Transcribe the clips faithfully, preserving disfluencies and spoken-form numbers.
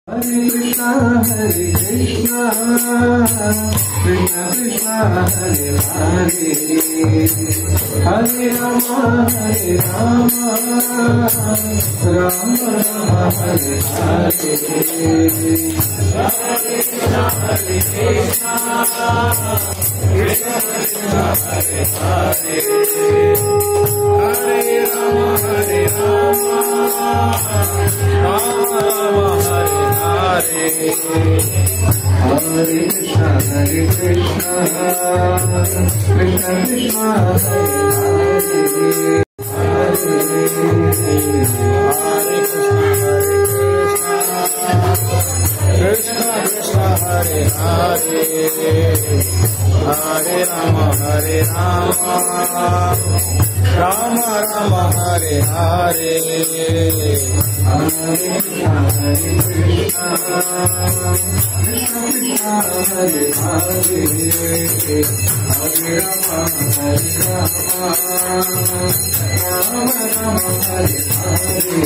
Hare Krishna, Hare Krishna, Krishna Krishna, Hare Hare, Hare Rama, Hare Rama, Rama Rama, Hare Hare, Hare Krishna, Hare Krishna, Krishna Krishna, Hare Hare, Hare Rama, Hare Rama, Rama Rama, Hare Hare, Hare Krishna, Hare Krishna, Krishna Krishna, Hare Hare, Hare Krishna, Krishna Hare Hare, Hare Rama, Hare Rama, Rama Rama, Hare Hare, Hare Krishna, Hare Krishna, Krishna Krishna, Hare Hare, Hare Rama, Hare Rama, Rama Rama, Hare Hare.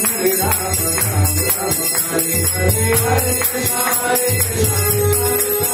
Hare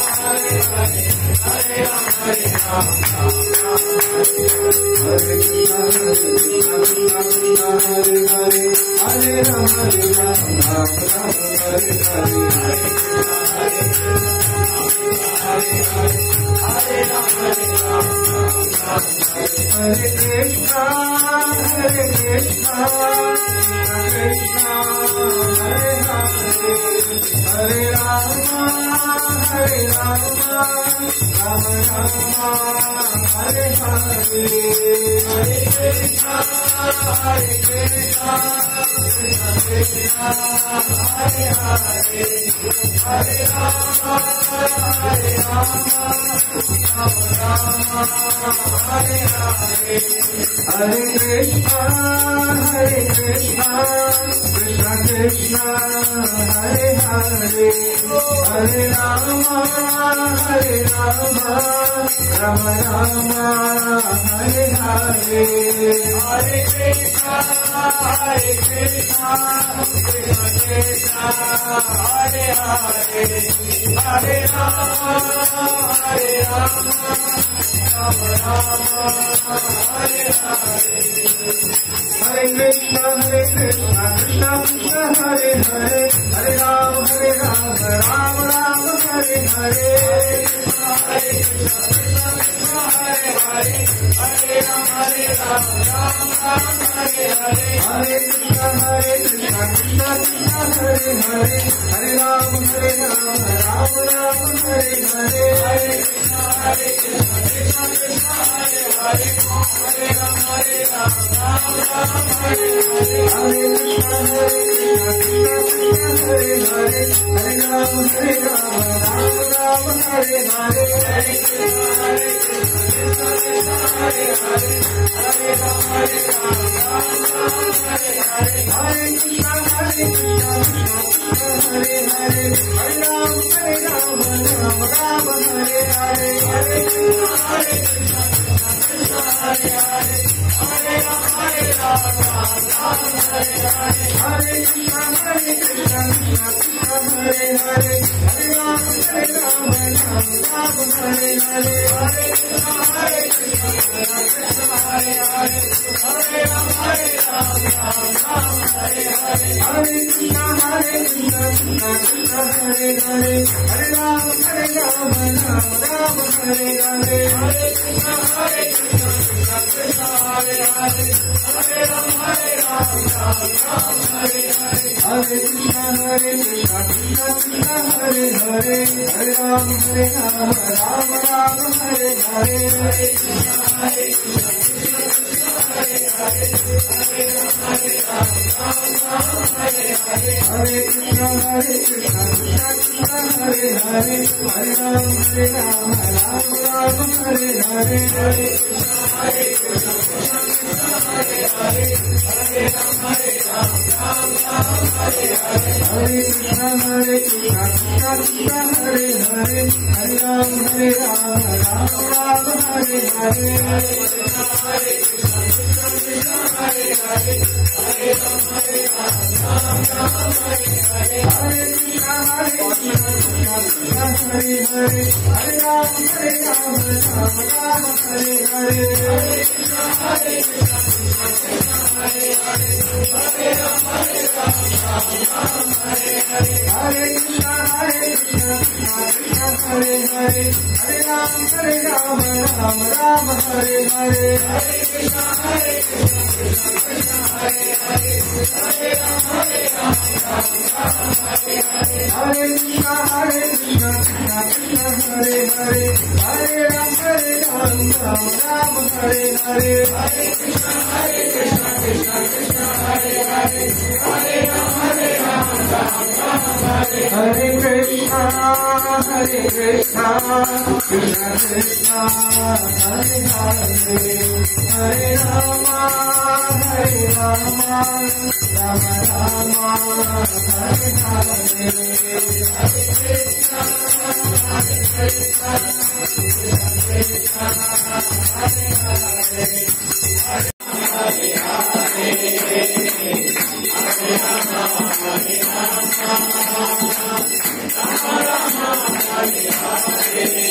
Hare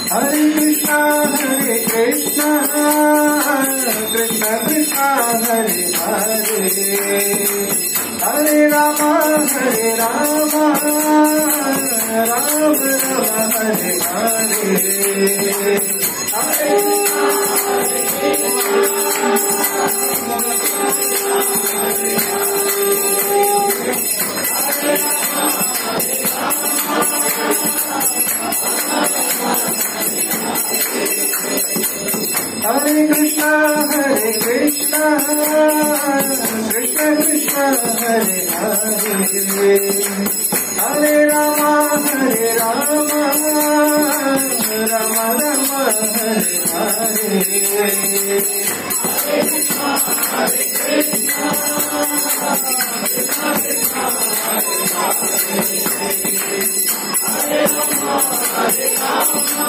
Hare Krishna, Hare Krishna, Krishna Krishna, Hare Hare, Hare Rama, Hare Rama, Rama Rama, Hare Hare, Hare Krishna, Hare Hare Krishna, Hare Krishna, Krishna Krishna, Hare Hare, Hare Rama, Hare Rama, Rama Rama, Hare Hare, Hare Krishna, Hare Krishna, Krishna Krishna, Hare Hare, Hare Rama, Hare Rama,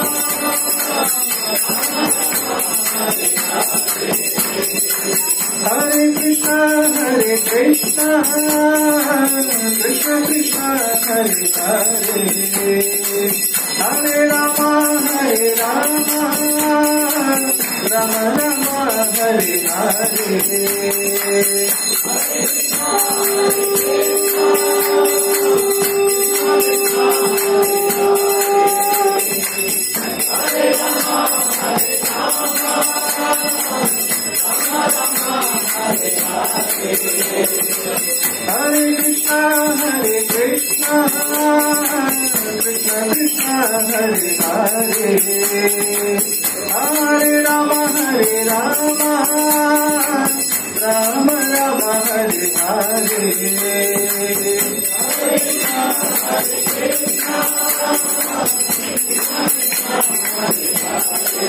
Hare Krishna, Hare Krishna, Krishna Krishna, Hare Hare, Hare Rama, Hare Rama, Rama Rama, Hare Hare, Hare Krishna, Hare Krishna, Krishna Krishna, Hare Hare, Hare Rama, Hare Rama, Rama Rama, Hare Hare, Hare Krishna, Hare Krishna, Krishna Krishna, Hare Hare,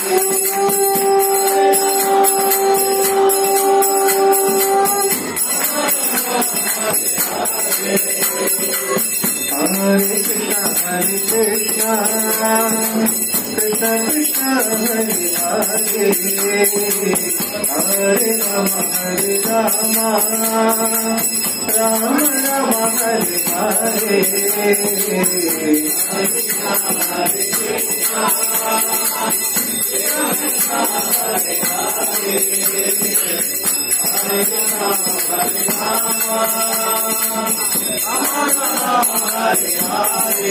Hare Krishna, Hare Krishna, Krishna Krishna, Hare Hare, Hare Rama, Hare Rama, Rama Rama, Hare Hare, Hare Krishna, Hare Krishna, Krishna Krishna, Hare Hare, Hare Rama, Hare Rama, Hare Hare,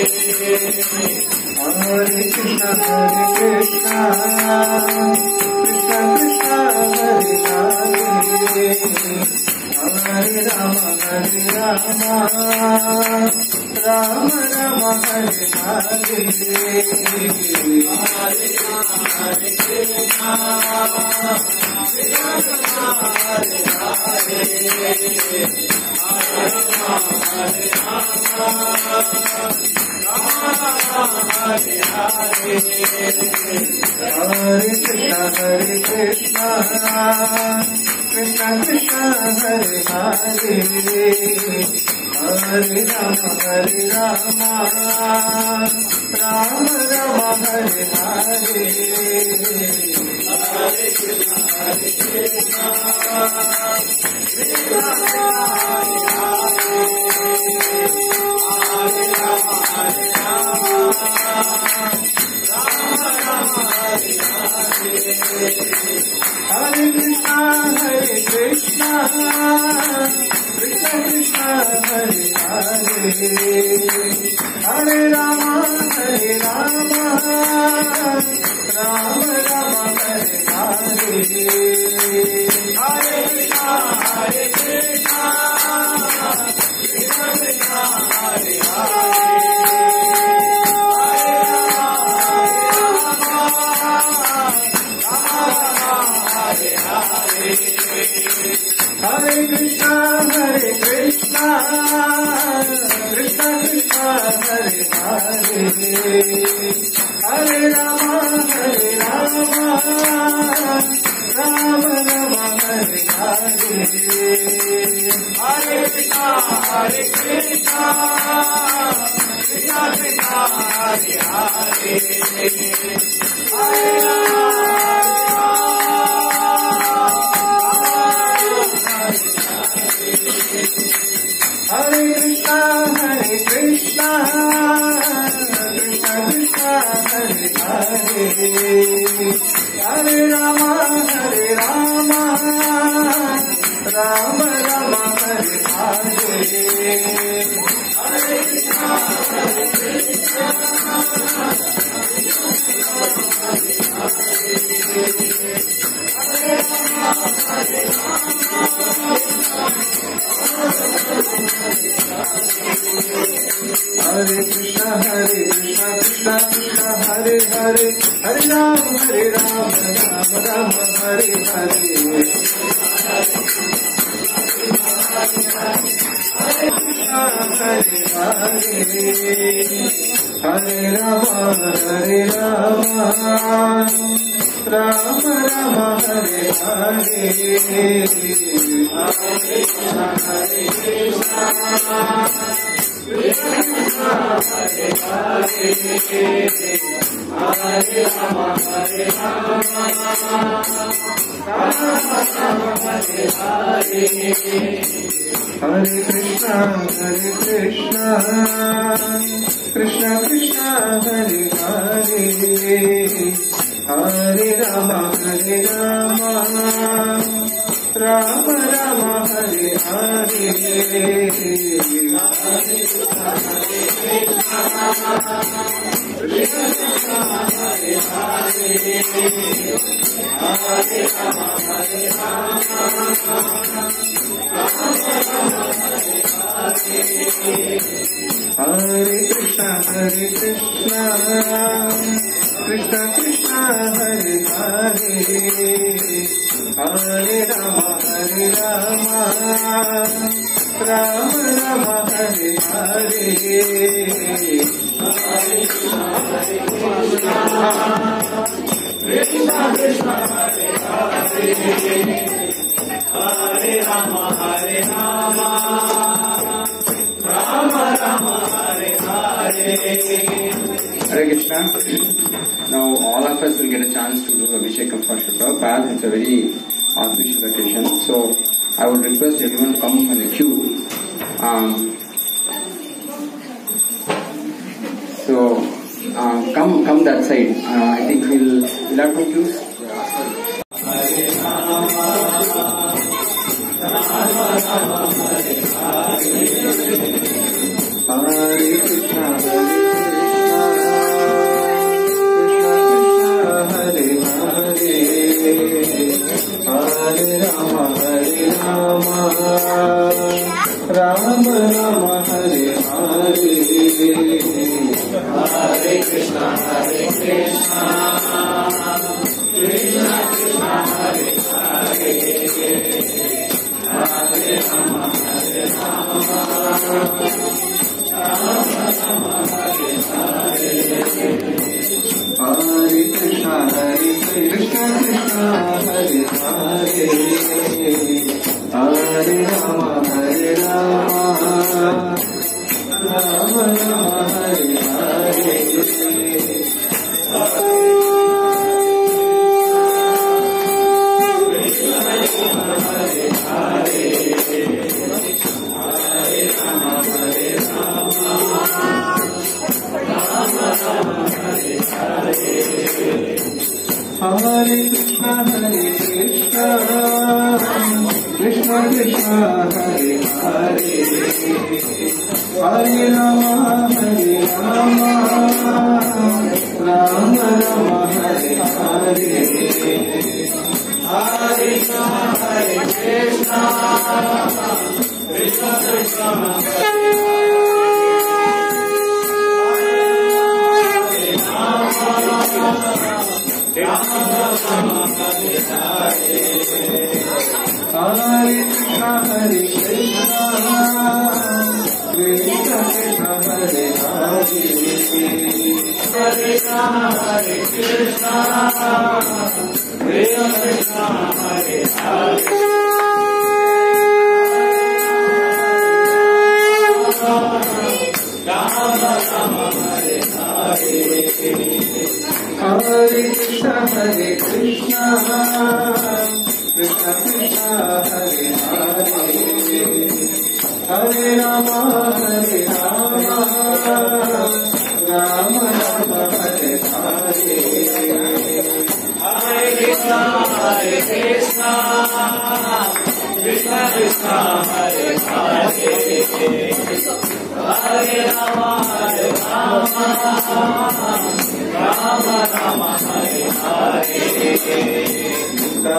Hare Krishna, Hare Krishna, Krishna Krishna, Hare Hare, Hare Rama, Hare Rama, Rama Rama, Hare Hare, Hare Krishna, Hare Krishna, Krishna Krishna, Hare Hare, Hare Rama, Hare Rama, Hare Hare, Hare Krishna, Hare Krishna, Krishna Krishna, Hare Hare, Hare Rama, Hare Rama, Rama Rama, Hare Hare, Hare Krishna, Hare Krishna, Krishna Krishna, Hare Hare, Hare Rama, Hare Rama, Rama Rama, Hare Hare, Hare Krishna, Hare Krishna, Krishna Krishna, Hare Hare, Hare Rama, Hare Rama, Rama Rama, Hare Hare, Hare Krishna, Hare Krishna, Krishna Krishna, Hare Hare, Hare Krishna, Hare Krishna, Krishna Krishna, Hare Hare, Hare Rama, Hare Rama, Rama Rama, Hare Hare, Hare Krishna, Hare Krishna, Krishna Krishna, Hare Hare, Hare Rama, Hare Krishna, Hare Krishna, Krishna Krishna, Hare Hare, Hare Rama Hare Rama Rama Rama Hare Hare Hare Krishna Hare Krishna Hare Krishna Hare Krishna Krishna Krishna Hare Hare Hare Rama Hare Rama Rama Rama Hare Hare Hare Hare Rama Hare Rama Rama Rama Hare Hare Hare Krishna Hare Krishna Krishna Krishna Hare Hare Hare Rama Hare Rama Rama Rama Hare Hare Hare Krishna Hare Krishna Krishna Krishna Hare Hare Hare Rama Hare Rama Rama Rama Hare Hare Hare Krishna Hare Krishna Krishna Krishna Hare Hare Hare Rama Hare Rama Hare Krishna Hare Krishna Krishna Krishna Hare Hare Hare Rama Hare Rama Rama Rama Hare Hare Hare Krishna Hare Krishna Krishna Krishna Hare Hare Hare Rama Hare Rama Rama Rama Hare Hare. Hare Krishna. Now all of us will get a chance to do Abhishekam for Shri Prabhupada. It's a very auspicious occasion. So I would request everyone to come in the queue. Um, so um, come come that side. Uh, I think we'll, we'll have two queues. Hare Rama Rama Rama Hare Hare Hare Krishna Hare Hare Rama Hare Rama Rama Rama Hare Hare Hare Krishna Hare Krishna Krishna Krishna Hare Hare Hare Rama Hare Rama Rama Rama Hare Hare Hare Krishna Hare Krishna Krishna Hare Hare Hare Rama Hare Rama Rama Rama Hare Hare Hare Krishna Hare Krishna Krishna Krishna Hare Hare Hare Rama Hare Rama Rama Rama Hare Hare Hare Krishna Hare Krishna Krishna Krishna Hare Krishna Hare Krishna Krishna Krishna Hare Hare Hare Rama Hare Krishna Krishna Krishna Hare Hare Rama Rama Hare Hare Hare Krishna Hare Krishna Krishna Krishna Hare Hare Hare Rama Hare Rama Rama Rama Hare Hare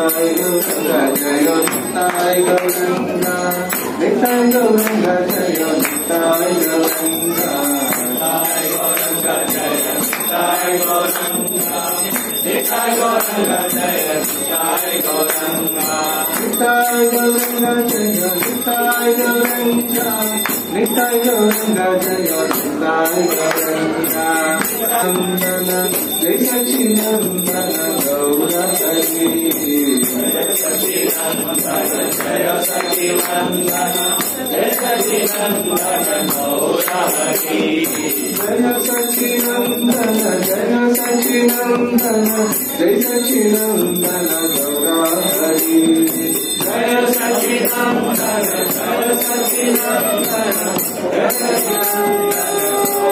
Nitai Gauranga Jayo Nitai Gauranga Nitai Gauranga Jayo Nitai Gauranga Nitai Gauranga Jayo Nitai Gauranga Nitai Gauranga Jayo Nitai Gauranga Nitai Gauranga Jayo Nitai Gauranga Nitai Gauranga Jayo Nitai Gauranga Nandana Jai Sachinandana Gaura Hari Jai Sachinandana Jai Sachinandana Jai Sachinandana Gaura Hari Jai Sachinandana Jai Sachinandana Jai Sachinandana Gaura Hari Jai Sachinandana Jai Sachinandana Jai Sachinandana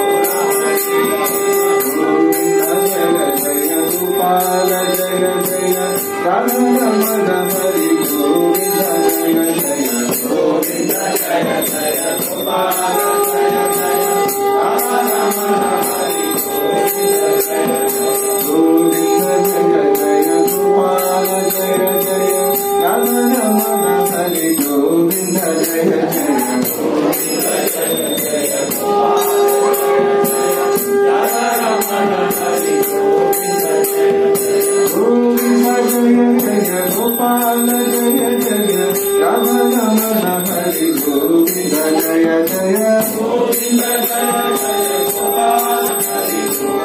Gopala Jaya Jaya Rama Rama Hari Govinda Jaya Jaya Govinda Jaya Jaya Gopala Jaya Jaya Rama Rama Hari Govinda Jaya Govinda Jaya Jaya Gopala Jaya Jaya Rama Rama Hari Govinda Jaya Jaya Govinda Jaya Jaya Gopala Jaya Jaya Rama Rama Hari Govinda Jaya Govinda Jaya Jaya Gopala Jaya Jaya Rama Rama Hari Govinda Jaya Jaya Govinda Jaya Jaya Gopala Hari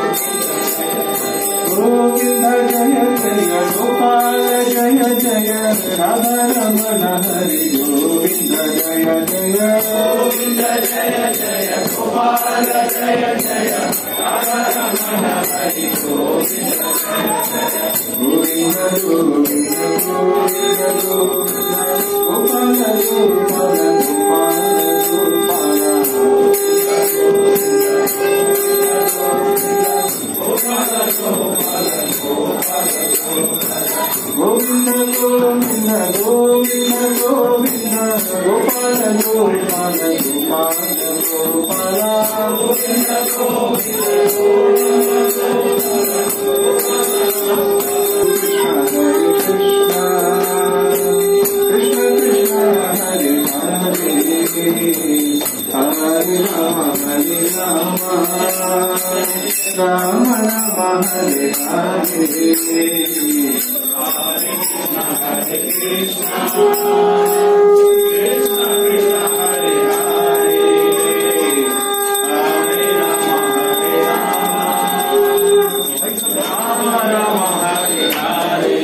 Govinda Jaya Jaya Gopala Jaya Jaya Rama Rama Hari Govinda Jaya Jaya Govinda Jaya Jaya Gopala Jaya Jaya Rama Rama Hari Govinda Jaya Jaya Govinda Govinda Govinda Govinda Gopala Gopala Gopala Gopala Govinda Govinda Govinda Govinda Gopala Gopala Gopala Govinda Govinda Govinda Govinda Gopala Gopala Gopala Gopala Govinda Govinda Hare Rama Hare Rama Rama Rama Hare Hare Hare Krishna Hare Krishna Krishna Krishna Hare Hare Hare Rama Hare Rama Rama Rama Hare Hare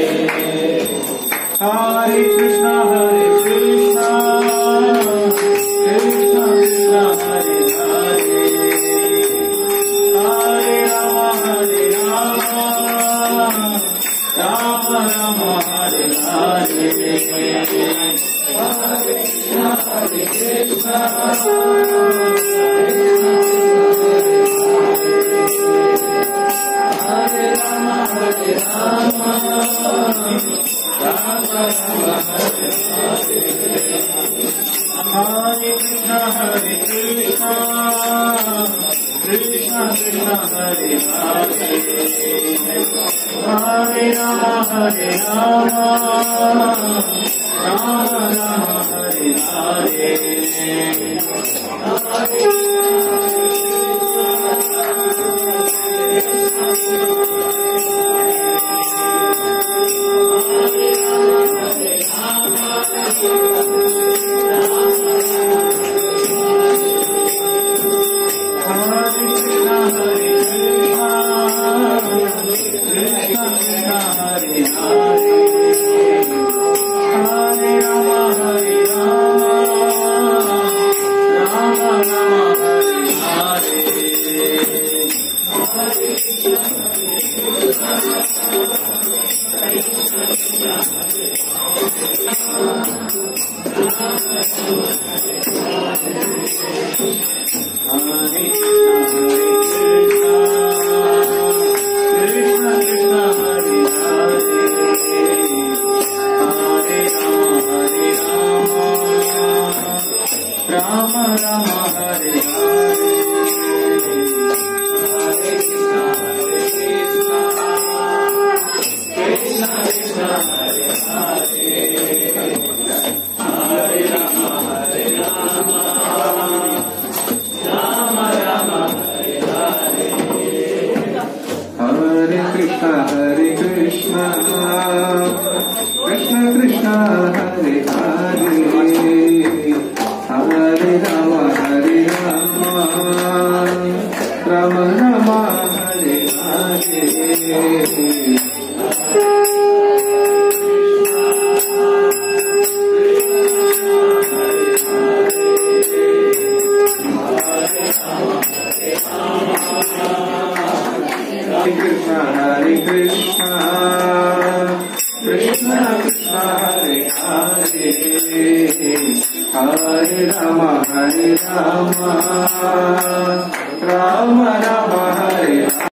Hare Krishna Hare Krishna Krishna Krishna Hare Hare Hare Rama Hare Rama Rama Rama Hare Hare Hare Krishna Hare Krishna Hare Rama Hare Rama Rama Rama Hare Hare Hare Krishna Hare Krishna Krishna Krishna Hare Hare Hare Rama Hare Rama Rama Rama Hare Hare Hare Hare Krishna, Krishna Krishna Hare Hare, Hare Rama Hare Rama, Rama Rama Hare Hare. Hare Krishna, Krishna Krishna Hare Hare, Hare Rama Hare Rama, Rama Rama Hare